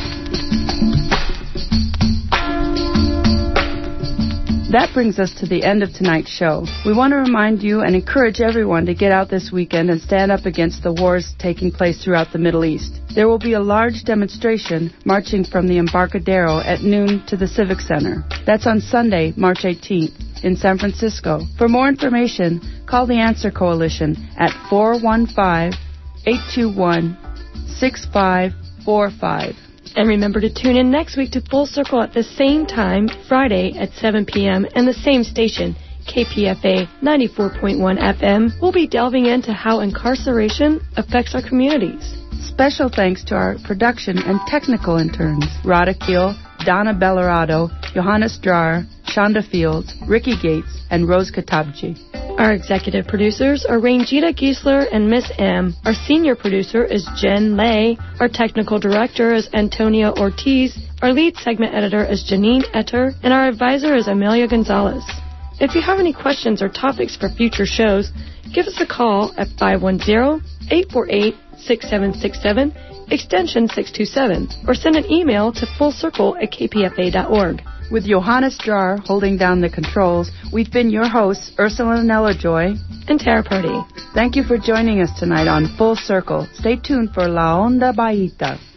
That brings us to the end of tonight's show. We want to remind you and encourage everyone to get out this weekend and stand up against the wars taking place throughout the Middle East. There will be a large demonstration marching from the Embarcadero at noon to the Civic Center. That's on Sunday, March 18th, in San Francisco. For more information, call the Answer Coalition at 415-821-6545. And remember to tune in next week to Full Circle at the same time, Friday at 7 p.m. and the same station, KPFA 94.1 FM. We'll be delving into how incarceration affects our communities. Special thanks to our production and technical interns, Rada Keel, Donna Bellarado, Johannes Drahr, Shonda Fields, Ricky Gates, and Rose Katabji. Our executive producers are Rangita Giesler and Miss M. Our senior producer is Jen Lay. Our technical director is Antonio Ortiz. Our lead segment editor is Janine Etter. And our advisor is Amelia Gonzalez. If you have any questions or topics for future shows, give us a call at 510-848-6767, extension 627, or send an email to fullcircle@kpfa.org. With Johannes Jar holding down the controls, we've been your hosts, Ursula Nella-Joy and Tara Purdy. Thank you for joining us tonight on Full Circle. Stay tuned for La Onda Baita.